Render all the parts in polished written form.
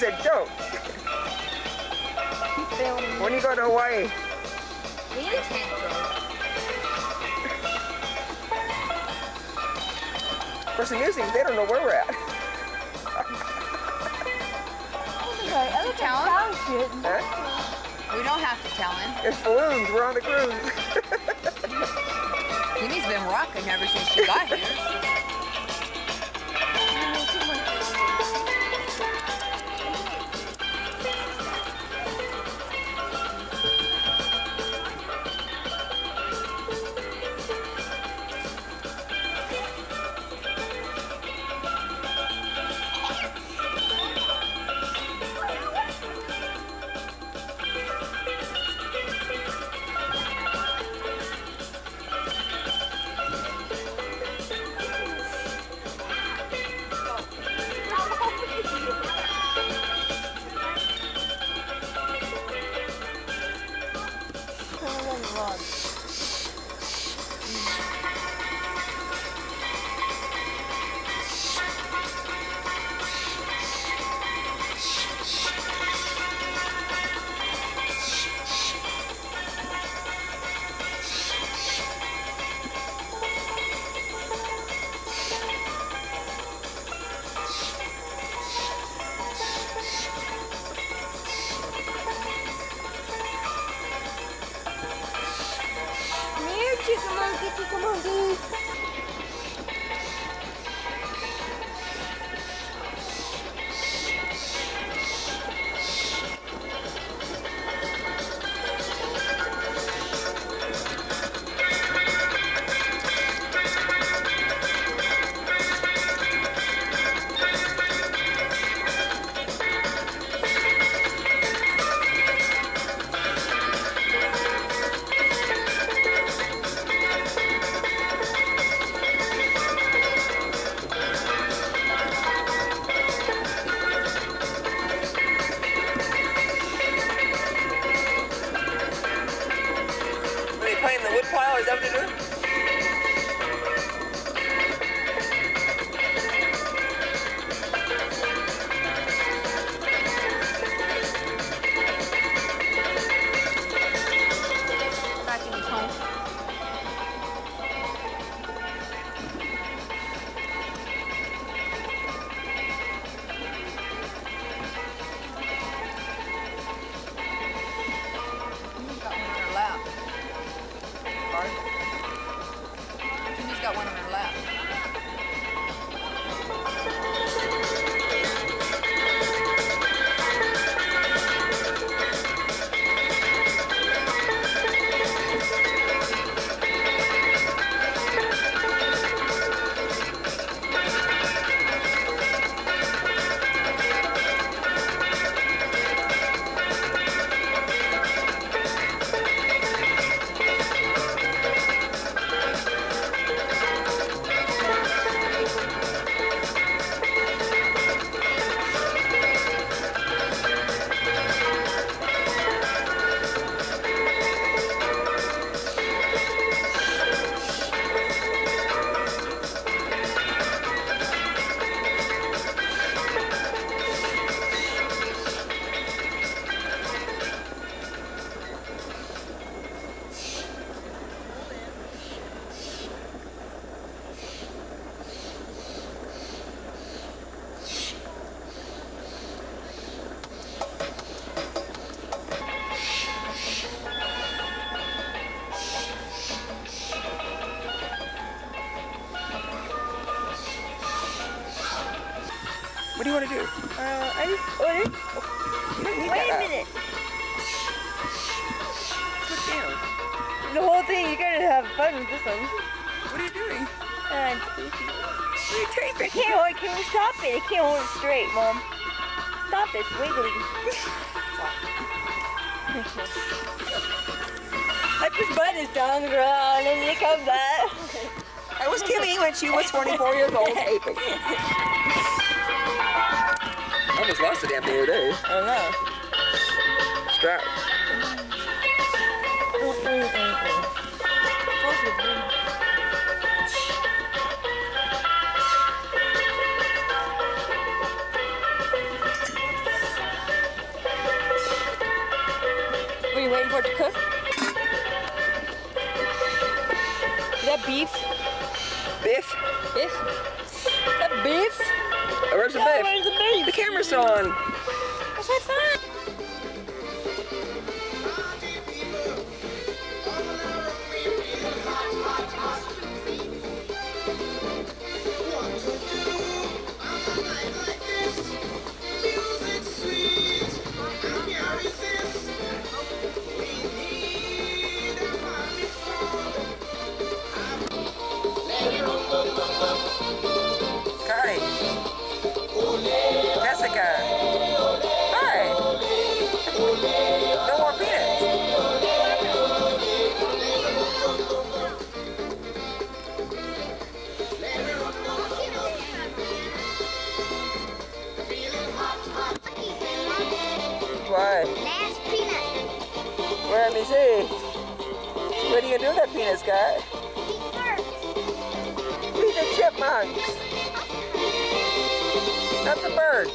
said don't. When you go to Hawaii? We can't go. Of course, the new thing, they don't know where we're at. Tell him? Huh? We don't have to tell him. There's balloons. We're on the cruise. Kimmy's been rocking ever since she got here. Chicka monkey. Playing the wood pile, is that what they're doing? Back in his home. Jimmy's got one on her lap. What do you want to do? I just ordered. Wait a minute. Put down. The whole thing, you're gonna have fun with this one. What are you doing? And What are you taping? I can't hold it. Can we stop it? I can't hold it straight, Mom. Stop it. It's wiggling. Like this button is down the ground and it comes up. That was Kimmy when she was 24 years old taping. I almost lost the damn thing the other day. I don't know. Strap. waiting for it to cook? Is that beef? Biff? Biff? Is that beef? Oh, where's the No, biff? where's the beef? The camera's still on. That's what I thought. Sky. Jessica. Hi. No more peanuts. What? Last peanut. Well, let me see. What are you gonna do with that peanut, Sky? Feed the chipmunks. Not the birds.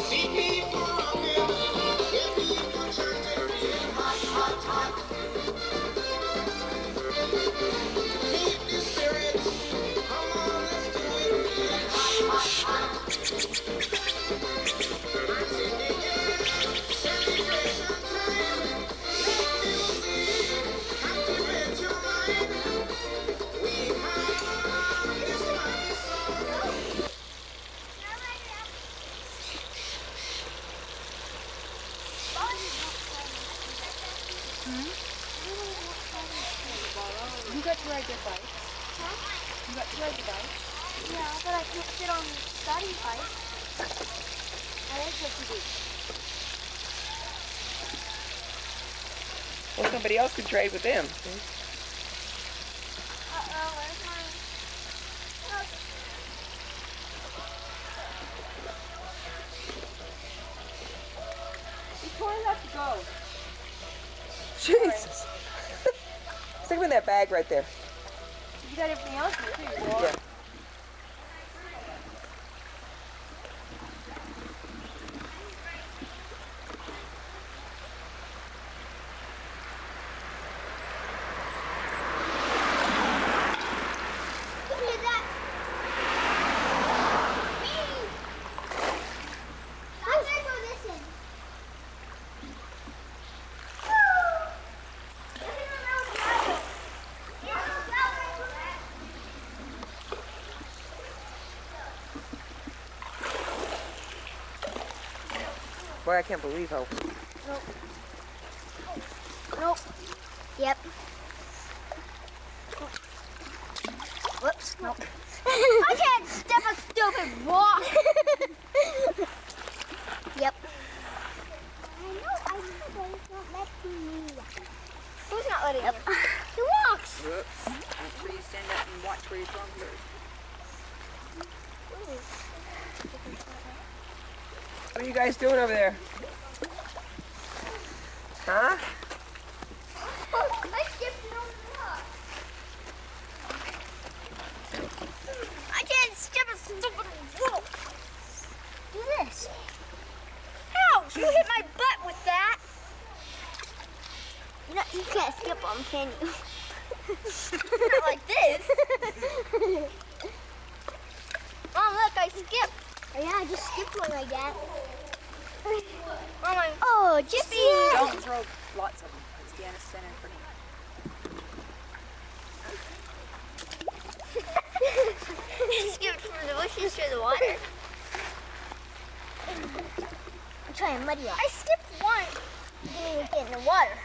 You got to ride your bike. Huh? You got to ride your bike. Yeah, but I can't sit on Daddy's bike. I like what you do. Well, somebody else could trade with them. Uh-oh, where's mine? Which one has to go? Jesus. Stick them in that bag right there. You got everything else here too. Yeah. Give me that. Me. I'm gonna throw this in. Boy, I can't believe how. Nope. Yep. Whoops. Nope. I can't step a stupid walk. Yep. I know, but it's not letting me. Who's not letting you? He walks. Whoops. Make sure you stand up and watch where you're throwing birds. What are you guys doing over there? Huh? Oh, I skipped it over the rock. I can't skip a stupid rope. Do this. Ouch! You hit my butt with that. You can't skip them, can you? Not like this. Mom, look, I skipped. Oh, yeah, I just skipped one like that. Mom, oh, Jiffy. Don't throw lots of them. Stand in the center for me. Skipped from the bushes to the water. I'm trying to muddy up. I skipped one. Didn't even get in the water.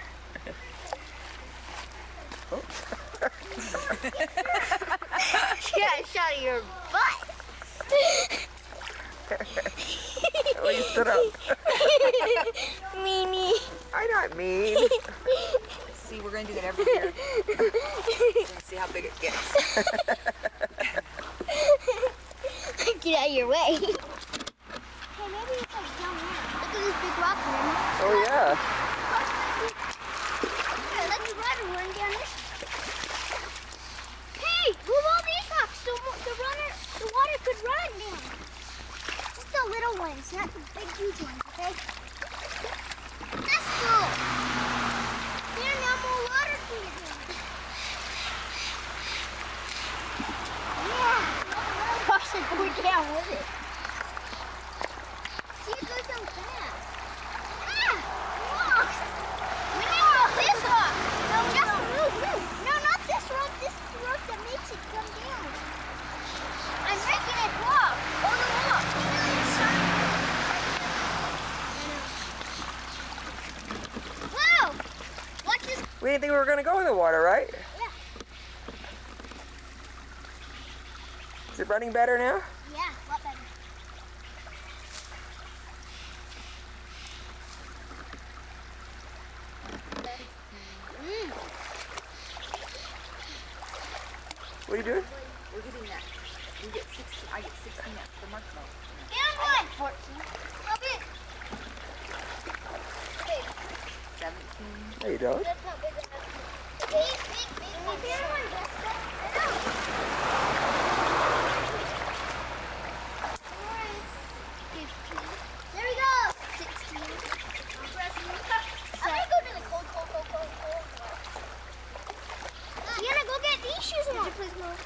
She got a shot of your butt. Well, you stood up. Meanie. I'm not mean. See, we're going to do that every year. We're going to see how big it gets. Get out of your way. Hey, maybe it's like down there. Look at this big rock, man. Oh, yeah. Hey, let the water run down this. Hey, move all these rocks so the water could run down. Just the little ones, not the big huge ones, okay? Let's go. We didn't think we were going to go in the water, right? Yeah. Is it running better now? Yeah, a lot better. What are you doing? We're getting that. You get 16. I get 16 for marshmallows. Get on one! 14. Love it. 17. No, you don't. That's not big enough. Big. Get on one, Jessica. Get on. There we go. 16. I'm gonna go to the cold. Deanna, go get these shoes on. Would you please move?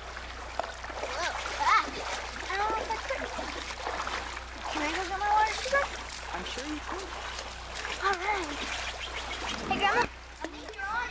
I don't know if that's good. Can I go get my water sugar? I'm sure you can. All right. Hey, Grandma. I think you're on.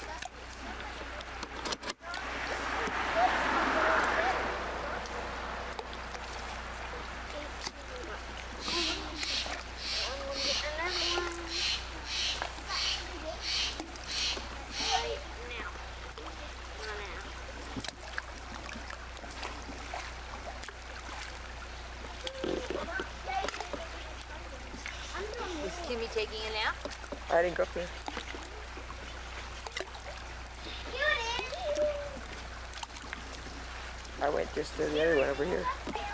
Is Kimmy taking a nap? I didn't go up there. I went just to the other one over here.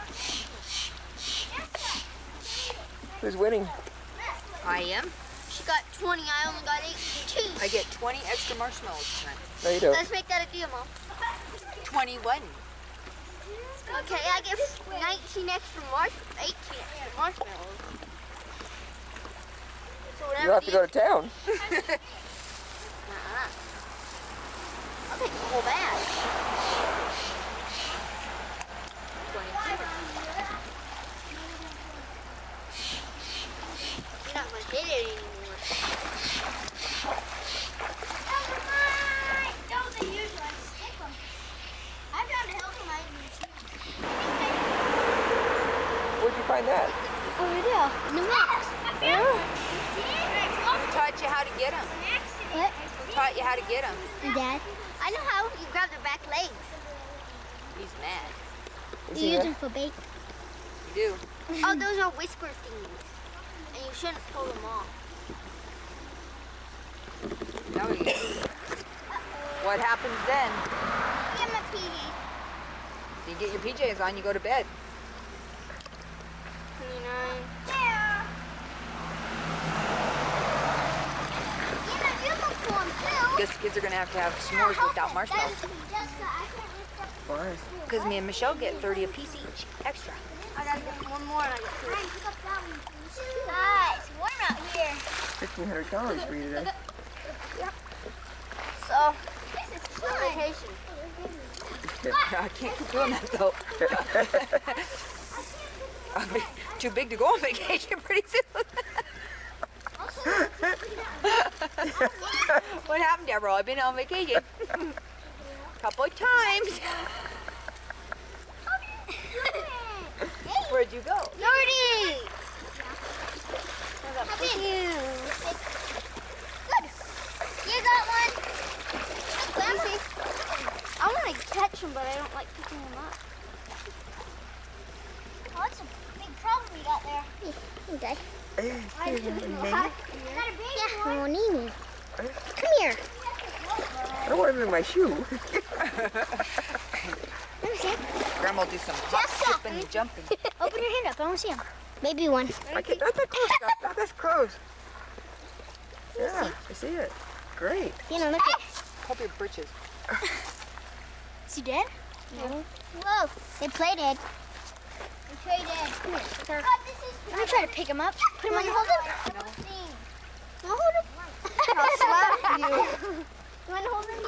Who's winning? I am. She got 20. I only got 18. I get 20 extra marshmallows tonight. No, you don't. Let's make that a deal, Mom. 21. Okay, I get 19 extra 18 extra marshmallows. So You have to go to town. I'll take the whole bag. 22. You're not going to get it anymore. Where'd you find that? Over there, in the mix. Who taught you how to get them? What? Who taught you how to get them? Dad. I know how you grab their back legs. He's mad. Is You he use there? them for bait. You do. Oh, those are whisper things. And you shouldn't pull them off. Now we What happens then? Get my PJs. You get your PJs on, you go to bed. 29. Yeah. You look for them too. Guess the kids are going to have s'mores without marshmallows. Why? Because me and Michelle get 30 apiece each, extra. I gotta get one more and I get 3. Guys, warm out here. 1,500 calories for you today. So, this is fun. Vacation. I can't keep doing that though. I'll be too big to go on vacation pretty soon. What happened, Deborah? I've been on vacation a couple of times. Where'd you go? Jordy! Good. You got one. Let me see. I want to catch them, but I don't like picking them up. Oh, that's a big problem we got there. Okay. Yeah, we need me. Come here. I don't want him in my shoe. Let me see. Grandma will do some hop Jessica. skipping and jumping. Open your hand up. I want to see them. Maybe one. I can't, not that close. Not this close. Yeah, I see it. Great. You know, look at. Hope your britches. Is he dead? No. Whoa, they play dead. They play dead. Come here. Let me try to pick him up. Put him on. Hold him. No. No, hold him. I'll slap you. You want to hold him?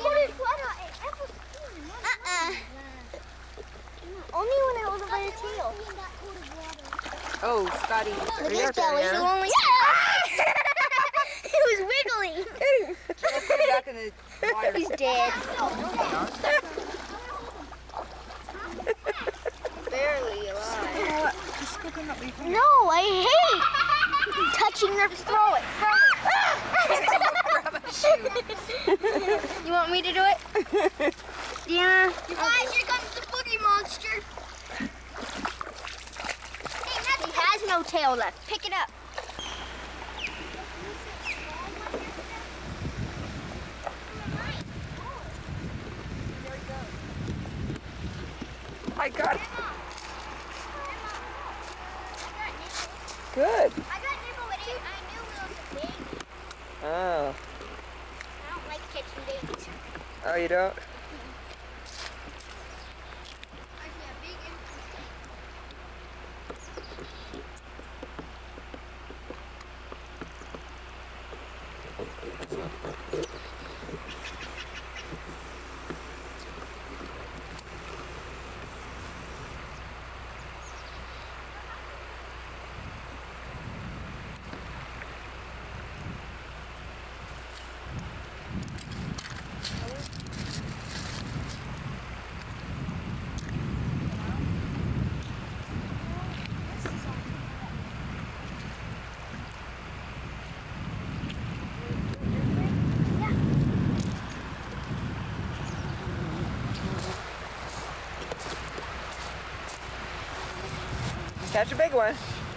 Only when I hold him by the tail. Oh, Scotty. Look Hurry at up, his belly. Diana. He only. He was wiggling. Let's put him back in the water. He's dead. Barely alive. No, I hate touching her. Throw it. Throw it. Grab a shoe. You want me to do it? Yeah. You guys, here comes the boogie monster. Hey, he has no tail left. Pick it up. I got it. Good. I got nibble with it. I knew it was a baby. Oh. I don't like catching babies. Oh, you don't? Catch a big one.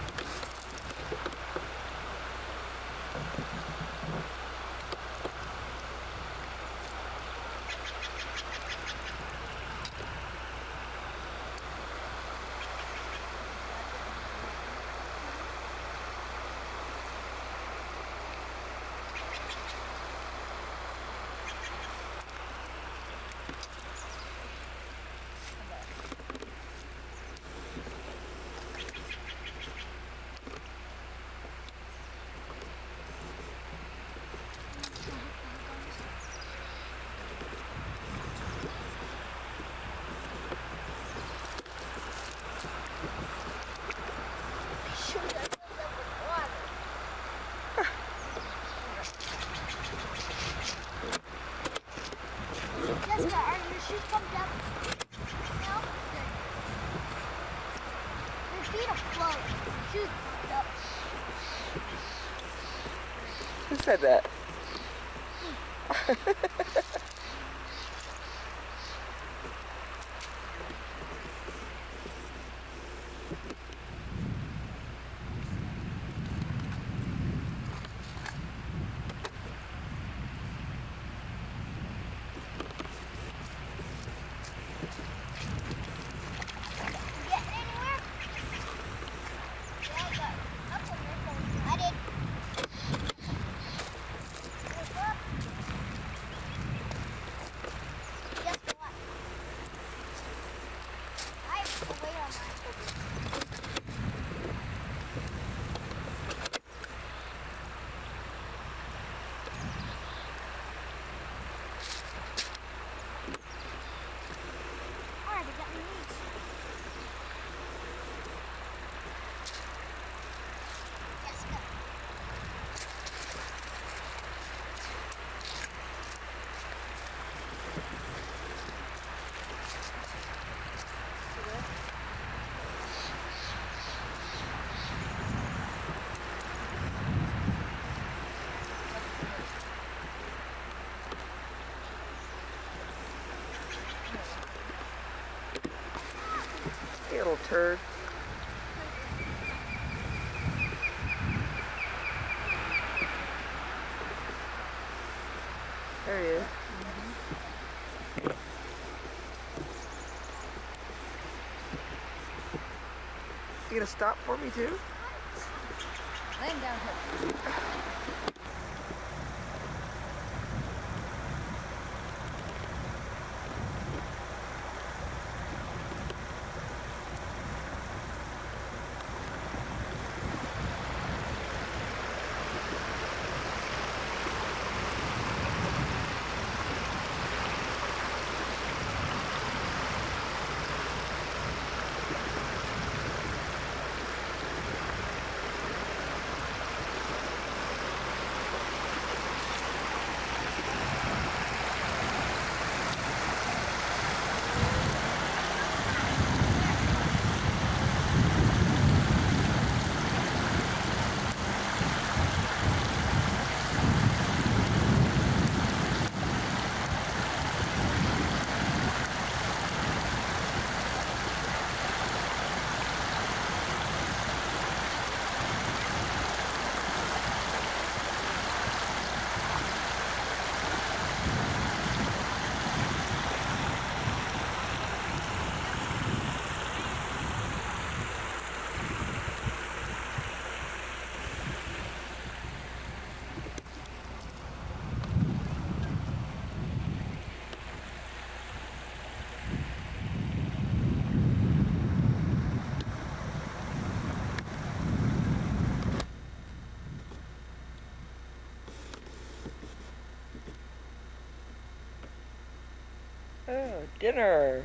Jessica, are your shoes pumped up? No? Your feet are closed. Your shoes pumped up. Who said that? You little turd. There he is. You gonna stop for me too? Lay him down here. Dinner.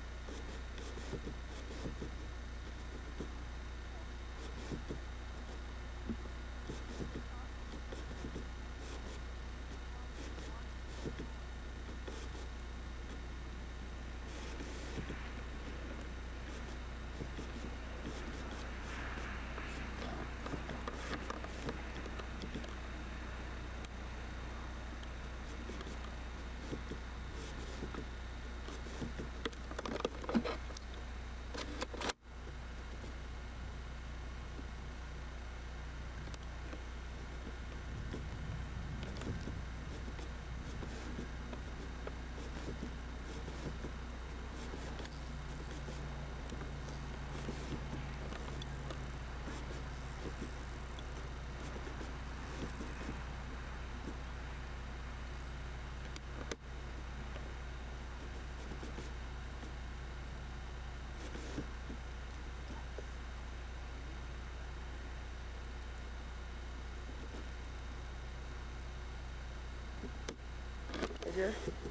Here.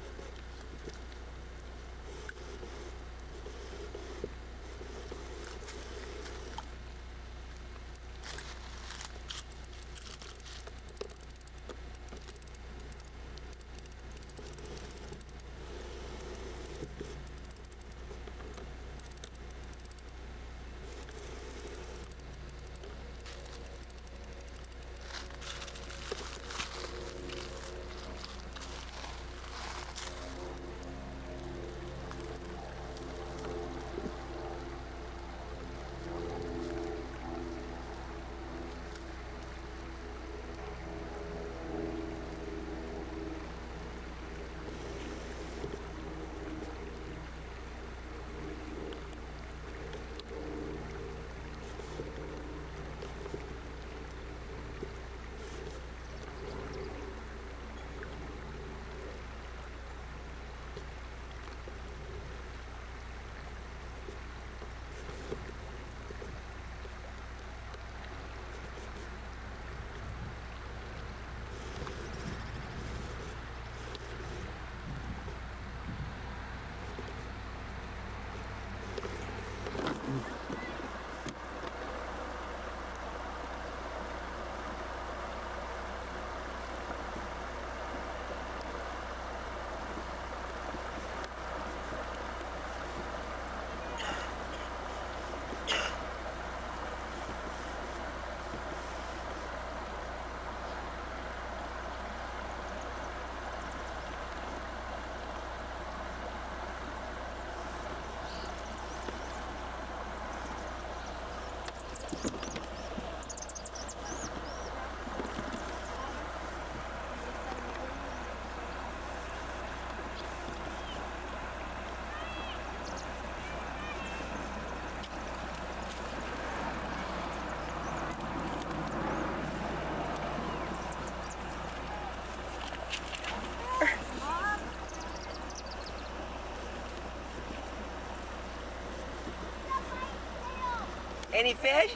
Any fish?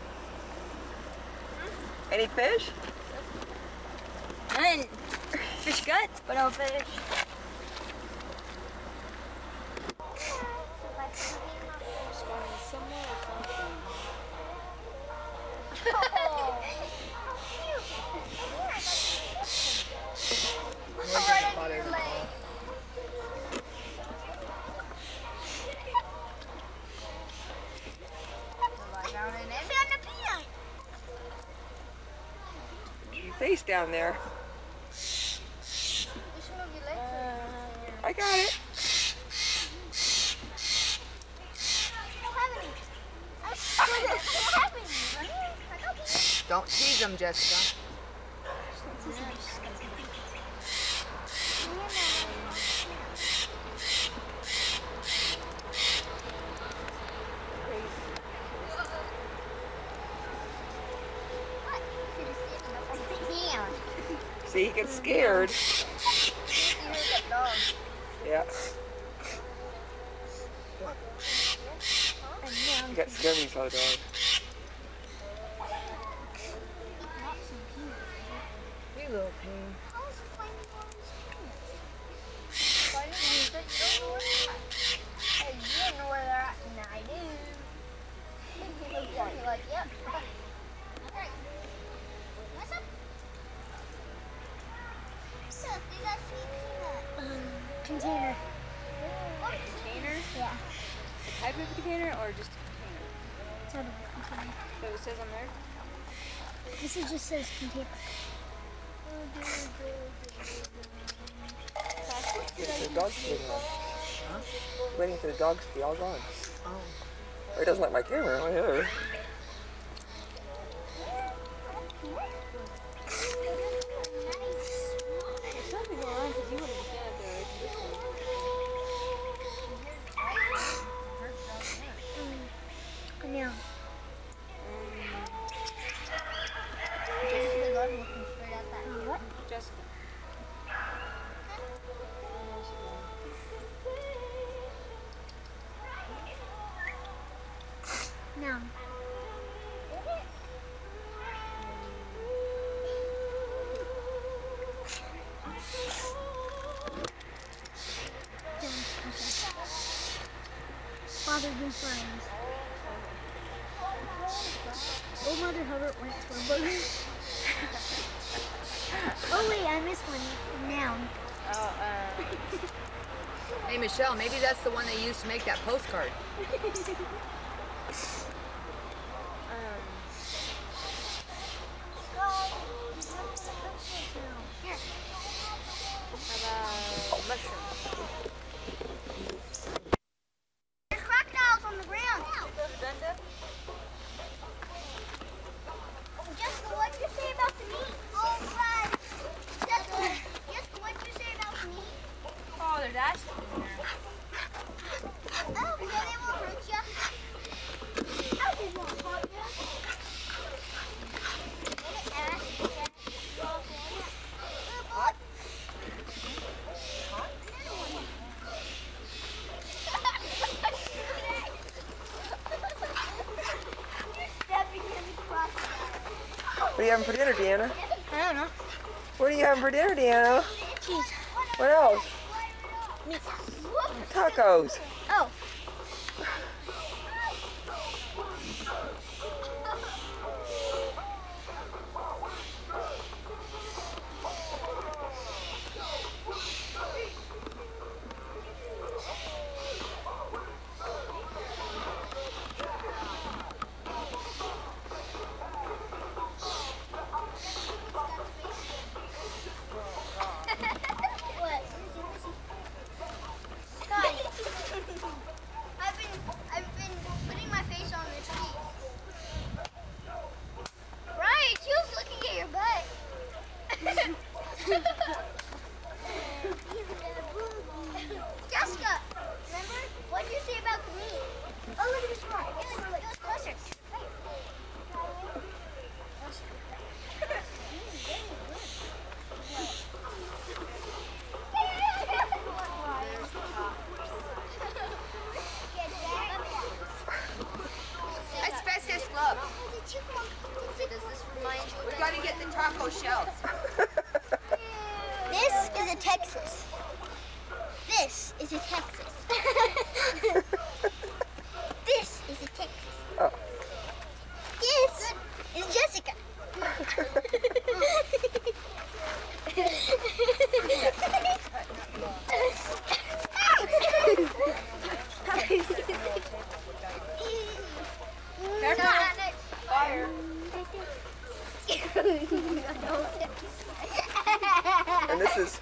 Any fish? None. Fish guts, but no fish. Face down there. I got it. Don't tease them, Jessica. See, he gets scared. Yeah. He got scared when he saw the dog. You little pain. Yep. That's right. What's up? Look, they got sweet peanut. Container. What? Container? Yeah. The type of container or just a container? It's out of a container. Is that what it says on there? This is just says container. The dogs waiting on. Huh? Waiting for the dogs to be all gone. Oh. Or he doesn't like my camera. I hear. There's something going on because you would have stand up there. Now. Jessica Gordon looking straight at that. What? Jessica. Now. Father and friends. Old Mother Hubbard went to a burger. Oh wait, I missed one. Noun. Oh, Hey Michelle, maybe that's the one they used to make that postcard. mushroom. There's crocodiles on the ground. Jessica, what'd you say about the meat? Oh, right. Jessica, what'd you say about the meat? Oh, there's ashes in there. Oh, so they won't hurt you. Oh, they won't hurt you. What are you having for dinner, Deanna? I don't know. What are you having for dinner, Deanna? Cheese. What else? Meat. Tacos. Oh. I've been putting my face on the tree. Right, she was looking at your butt. Jessica, remember? What did you say about the meat? Oh, look at this one. It was closer. Asbestos gloves. Does this remind you? We gotta get the taco shells. This is a Texas. This is a Texas. This is a Texas. Oh. This is Jessica. Fire. And this is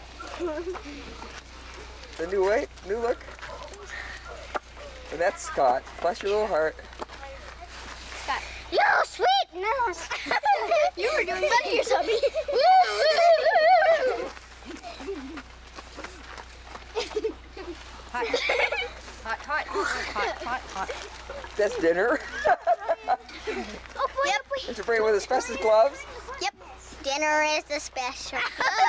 the new way, new look. And that's Scott. Bless your little heart. Scott. Yo, sweet nose. You were doing better yourself. Hot. Hot, hot, hot, hot, hot, hot. That's dinner. Oh, boy, yep. Mr. Brady with asbestos gloves. Yep. Dinner is the special.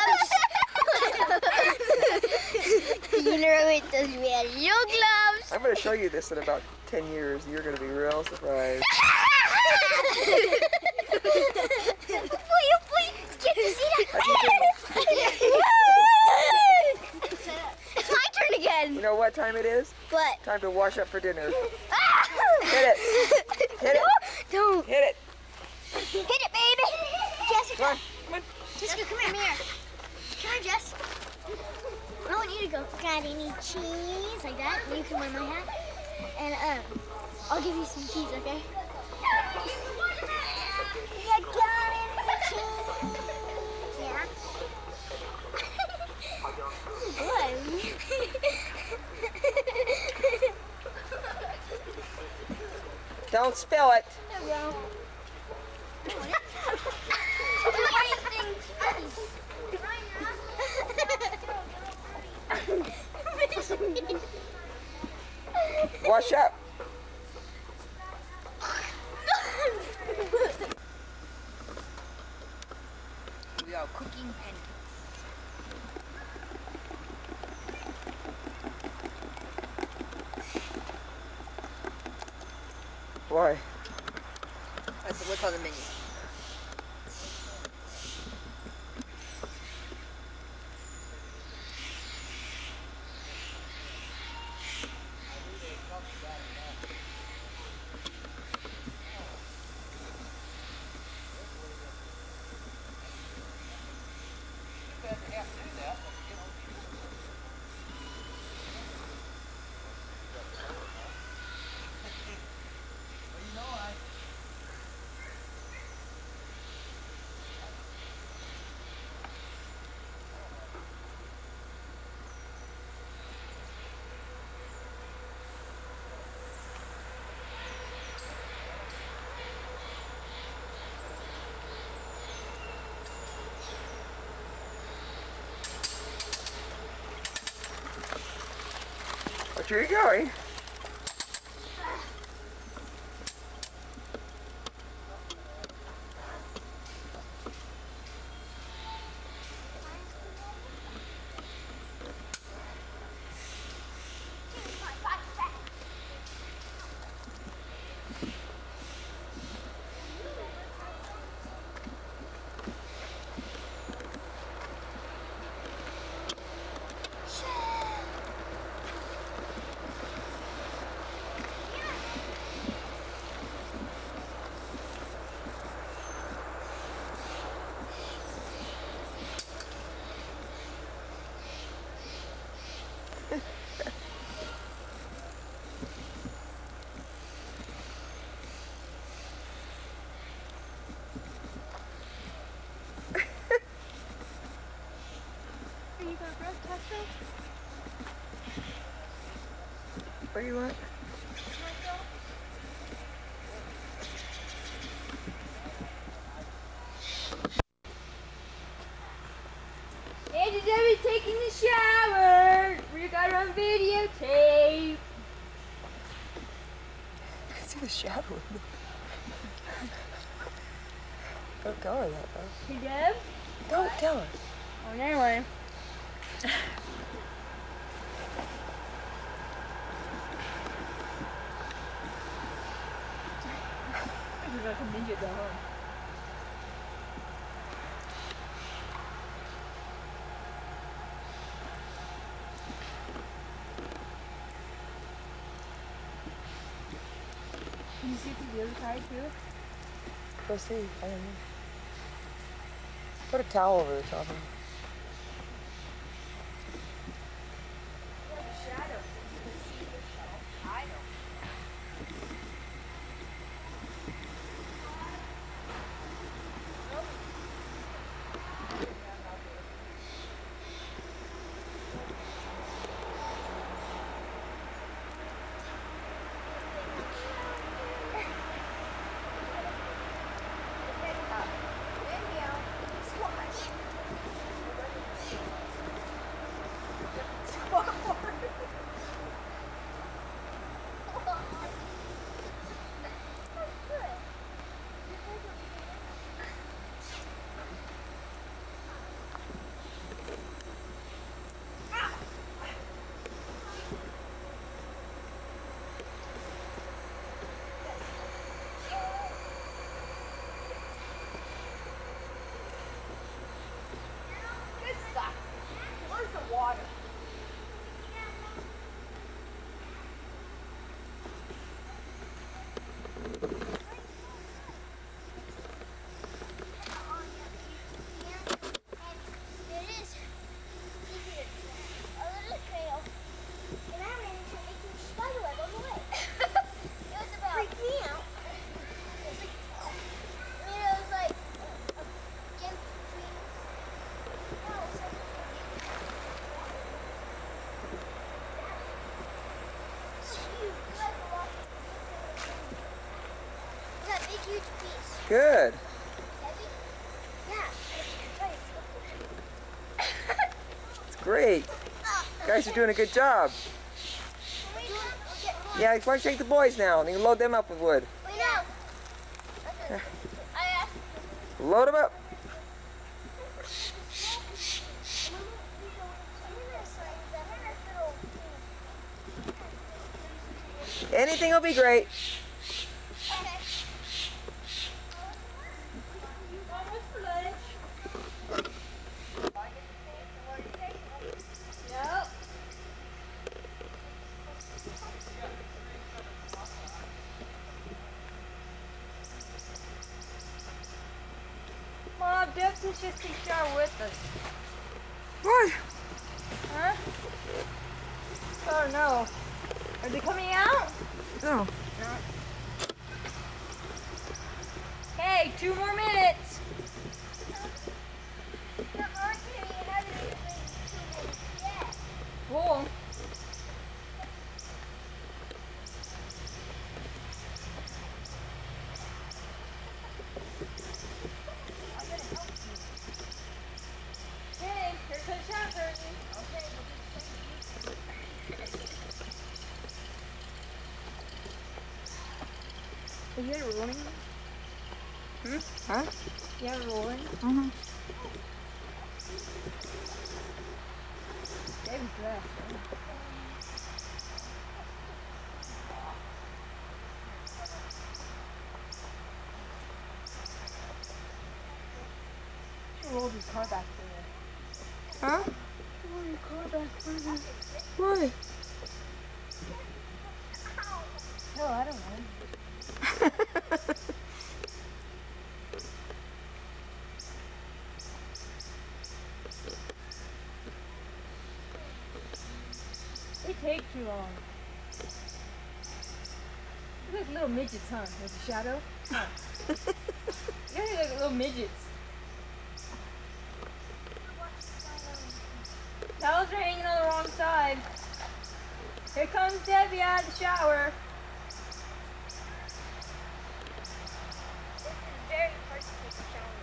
Dinner with the special gloves. I'm going to show you this in about 10 years. You're going to be real surprised. Get to see that. It's my turn again. You know what time it is? What? Time to wash up for dinner. Hit it. Hit it. Don't. Hit it. Hit it, baby. Jessica. Come on. Come on. Jessica, come here. Come on, Jess. I want you to go. Got any cheese like that? You can wear my hat. And I'll give you some cheese, okay? You got any cheese? Yeah. Don't spill it. Wash up. We are cooking pancakes. Why? That's what's on the menu. Watch where you're going. Where you at? Angie Debbie's taking the shower. We got her on videotape. I see the shadow. Don't tell her that, though. Hey, Deb? Don't tell her. Oh, anyway. He's like a ninja dog. Can you see the other side too? Go see. I don't know. Put a towel over the top of it. Good. It's great. You guys are doing a good job. Yeah, why don't you take the boys now and you can load them up with wood. Load them up. Anything will be great. Mom, Deb's just in the shower with us. What? Huh? Oh no. Are they coming out? No. Hey, 2 more minutes. Cool. Hey, here comes shower curtain. Okay, Are you guys rolling? Huh? Yeah, rolling. Mm-hmm. They're dressed. You rolled your car back there. Huh? You rolled your car back further. Why? Hell, I don't know. They take too long. You look like little midgets, huh? With the shadow? Huh. You guys look like little midgets. Towels are hanging on the wrong side. Here comes Debbie out of the shower. This is very hard to take a shower.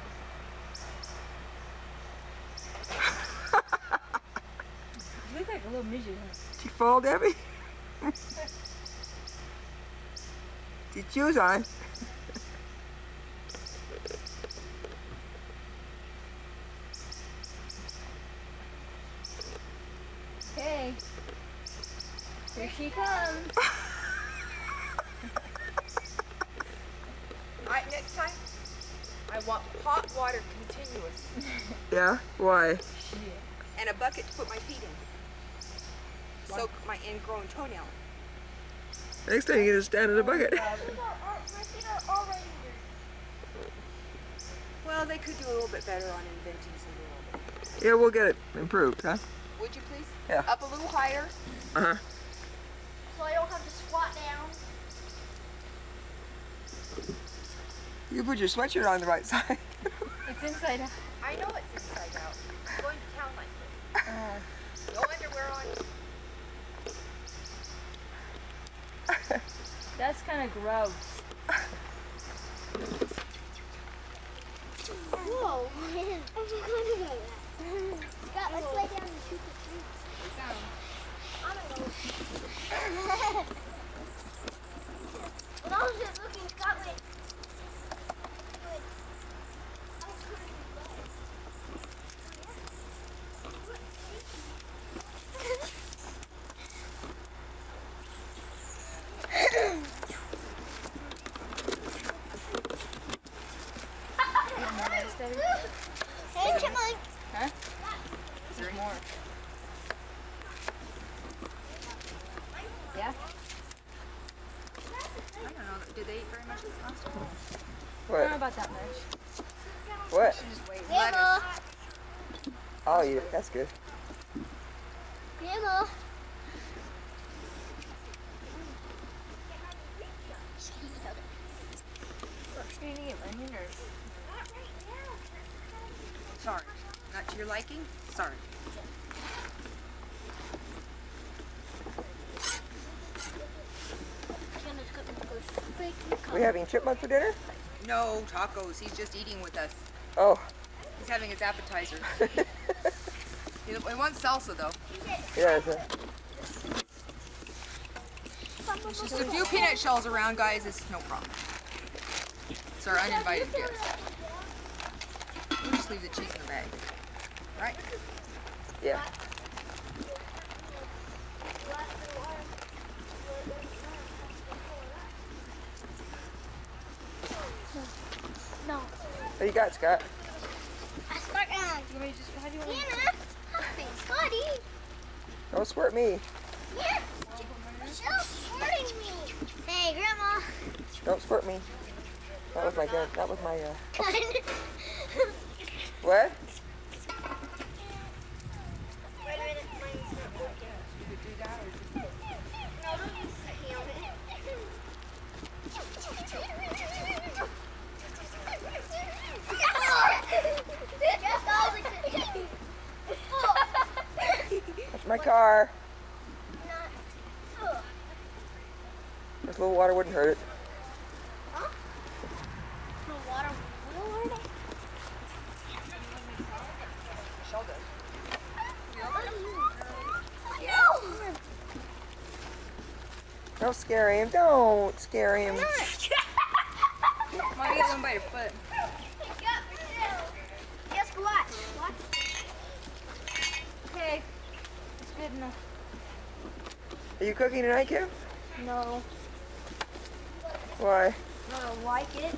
You look like a little midget, huh? Did you fall, Debbie? Did you shoes on? Okay. Here she comes. Alright, next time, I want hot water continuous Yeah? Why? Shit. and a bucket to put my feet in. Soak my ingrown toenail. Next time you get to stand in a bucket. My feet are already dirty. Well, they could do a little bit better on inventing some little. Yeah, we'll get it improved, huh? Would you please? Yeah. Up a little higher. Uh-huh. So I don't have to squat down. You put your sweatshirt on the right side. It's inside out. I know it's inside out. I'm going to town like this. No underwear on. That's kind of gross. Whoa. I forgot about that. Scott, let's lay down and shoot the trees. I'm gonna go. When I was just looking, Scott went. Hey, chipmunk. Huh? Is there more? Yeah? I don't know. Do they eat very much of the constable? I don't know What? about that much. What? Just wait. Grandma. Oh, yeah, that's good. Grandma. Do you need onion or? Sorry. Not to your liking? Sorry. We having chipmunk for dinner? No, tacos. He's just eating with us. Oh. He's having his appetizer. He wants salsa though. Yeah. There's just a few peanut shells around, guys. It's no problem. It's our uninvited guest. We'll just leave the cheese in the bag. Right? Yeah. No. What you got, Scott? Scott, Anna, hi, Scotty. Don't squirt me. Yeah. Michelle's squirting me. Hey, Grandma. Don't squirt me. That was my gun. That was my. What? Wait a minute, mine's not working. You could do that or just... No, don't use the helmet. That's my car. This little water wouldn't hurt it. Huh? No water will hurt it? Michelle does. Don't scare him. Don't scare him. Come on, get one by your foot. Just watch. Okay. It's good enough. Are you cooking tonight, Kim? No. Why? I don't like it.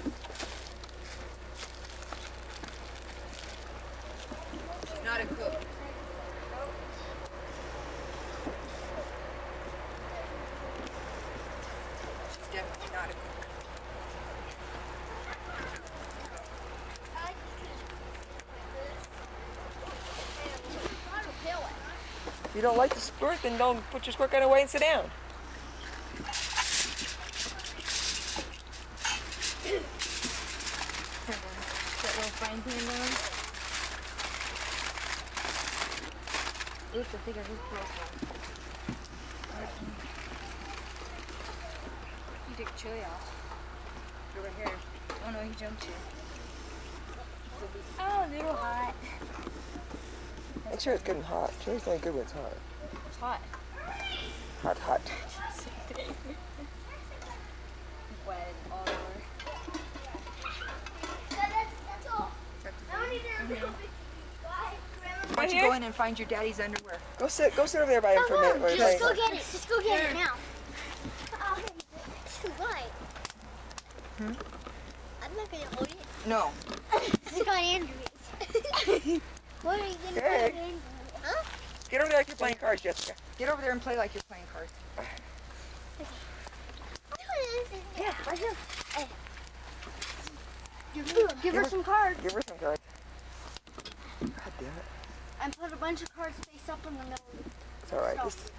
She's not a cook. She's definitely not a cook. If you don't like the squirt, then don't put your squirt gun away and sit down. That little frying pan down. Oops, I think I just broke one. You took chili off. Over here. Oh no, he jumped you. Oh, a little hot. Make sure it's good and hot. Chili's only good when it's hot. It's hot. Hot, hot. Wet all over. That's all. I don't need to do it. Why don't you go in and find your daddy's underwear? Go sit over there by him for a minute. while you're Just playing. go get it. Just go get it now. Oh, it's too light. I'm not gonna hold it. No. It's on Andrew's. What are you gonna Okay. put in? Huh? Get over there like you're playing cards, Jessica. Get over there and play like you're playing cards. Yeah, right here. Give her some cards. Give her some cards. God damn it. And put a bunch of cards face up in the middle. It's alright. Just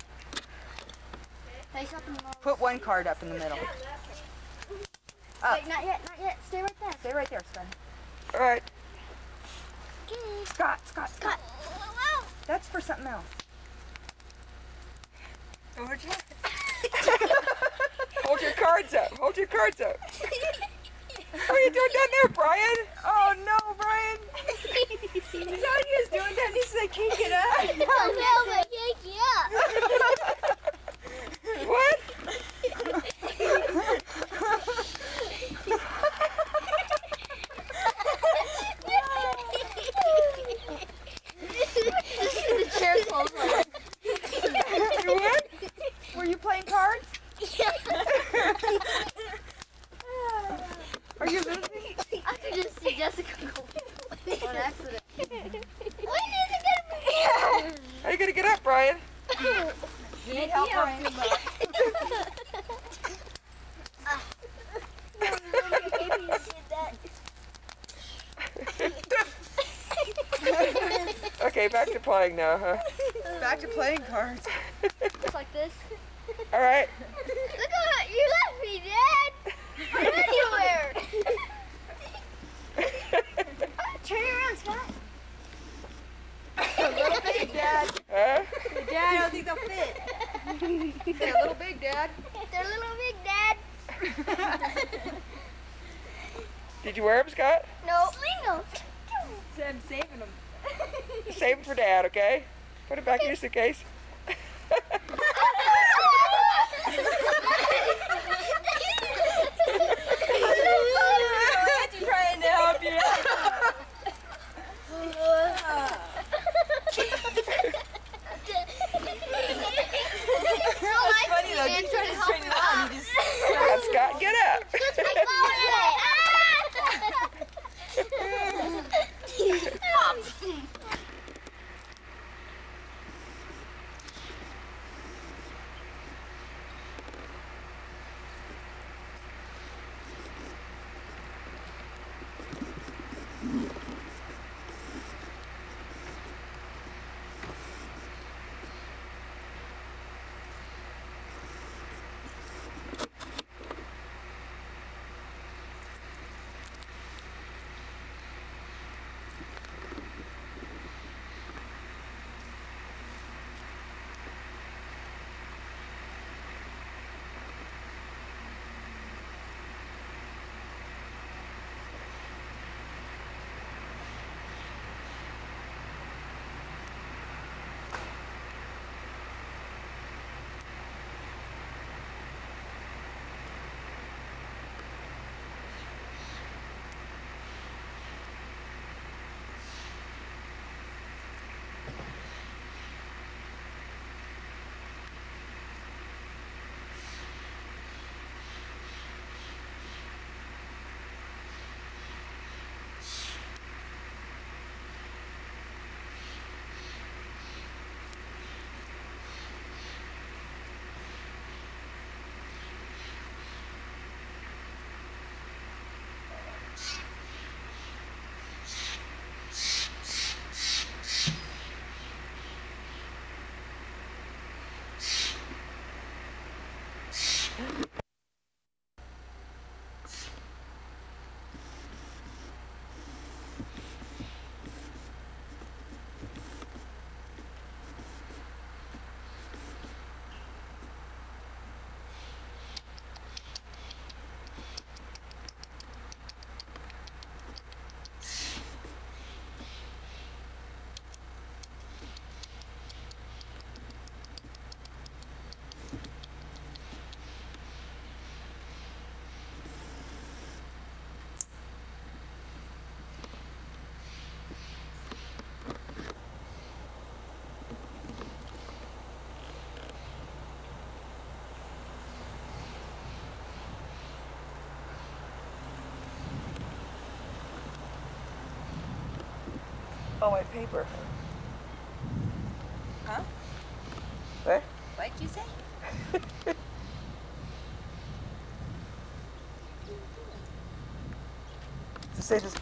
Face up in the middle. Put one card up in the middle. Up. Wait, not yet, not yet. Stay right there. Stay right there, son. alright. Scott. That's for something else. Hold your cards up. Hold your cards up. What are you doing down there, Brian? Oh no, Brian. Is that what he was doing down? He said, can't get up. What? The chair falls like You what? Were you playing cards? Are you losing? I could just see Jessica go on accident. How are you gonna get up, Brian? You need help, Brian? Okay, back to playing now, huh? Back to playing cards. Just like this. Alright. Look at you left me, Dad. I'm everywhere. Turn around, Scott. A little big, Dad. Huh? Dad, I don't think they'll fit. They're a little big, Dad. They're a little big, Dad. Did you wear them, Scott? No. Sling them. I'm saving them. Save them for Dad, okay? Put it back in your suitcase. Auntie trying to help you. It's funny though, you try to straighten it out and you just... Scott, get up. Oh, my paper. Huh? What? What'd you say? It's the safest.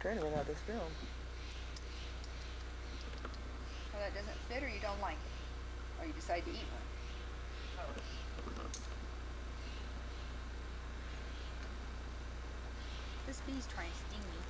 trainer without this film. Well, that doesn't fit, or you don't like it, or you decide to eat one. This bee's trying to sting me.